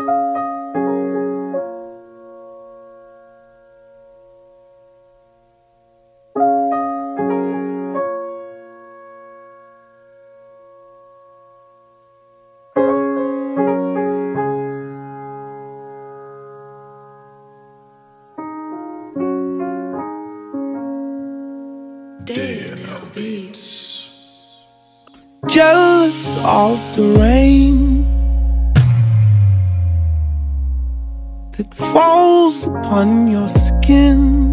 Jealous of the rain that falls upon your skin.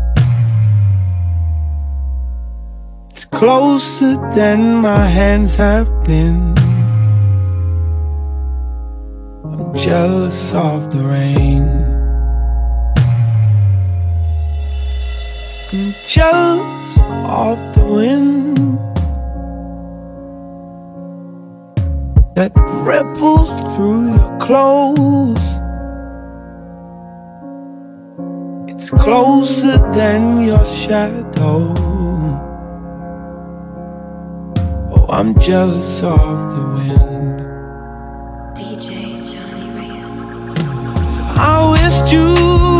It's closer than my hands have been. I'm jealous of the rain. I'm jealous of the wind that ripples through your clothes. It's closer than your shadow. Oh, I'm jealous of the wind. DJ Johnny Rio. I wished you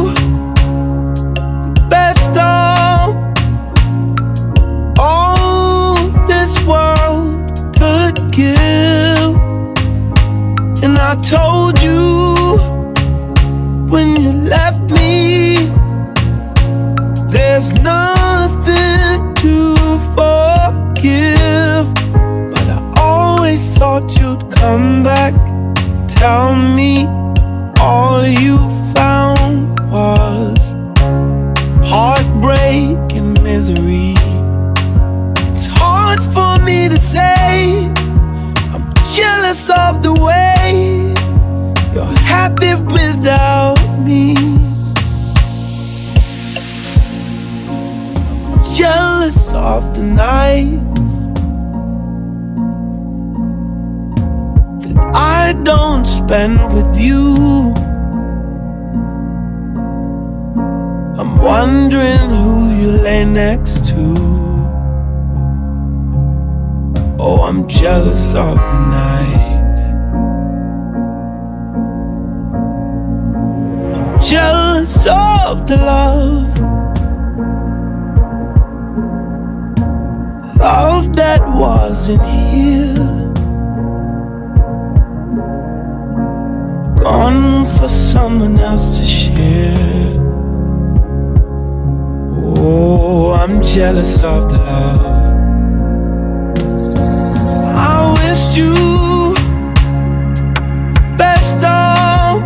the best of all this world could give. And I told you when you left me, there's nothing to forgive. But I always thought you'd come back, tell me all you found was heartbreak and misery. It's hard for me to say I'm jealous of the way you're happy without me. I'm jealous of the nights that I don't spend with you. I'm wondering who you lay next to. Oh, I'm jealous of the night. I'm jealous of the love, love that wasn't here, gone for someone else to share. Oh, I'm jealous of the love. I wished you best of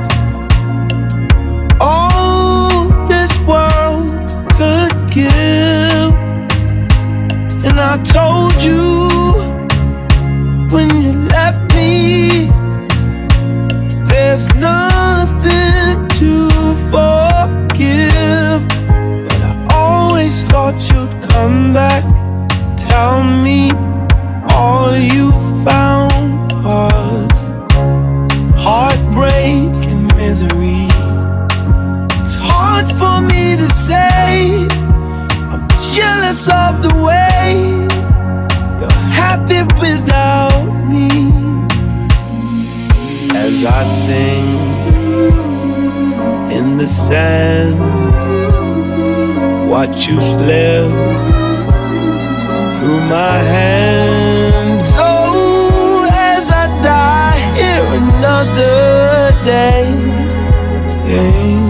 all this world could give. And I told you when you left me, there's nothing to forgive. But I always thought you'd come back, tell me all you found was heartbreak and misery. It's hard for me to say I'm jealous of the way you're happy without me. As I sing in the sand, watch you slip through my hands. Oh, as I die here another day.